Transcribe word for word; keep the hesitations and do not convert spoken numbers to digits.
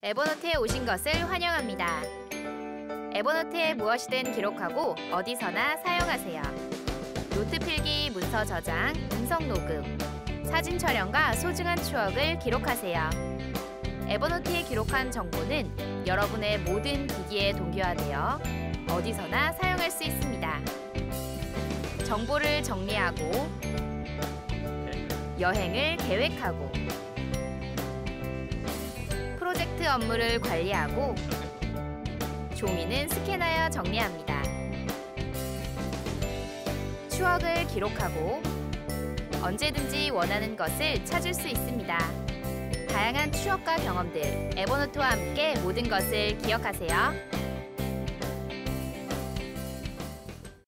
에버노트에 오신 것을 환영합니다. 에버노트에 무엇이든 기록하고 어디서나 사용하세요. 노트 필기, 문서 저장, 음성 녹음, 사진 촬영과 소중한 추억을 기록하세요. 에버노트에 기록한 정보는 여러분의 모든 기기에 동기화되어 어디서나 사용할 수 있습니다. 정보를 정리하고 여행을 계획하고 프로젝트 업무를 관리하고 종이는 스캔하여 정리합니다. 추억을 기록하고 언제든지 원하는 것을 찾을 수 있습니다. 다양한 추억과 경험들, 에버노트와 함께 모든 것을 기억하세요.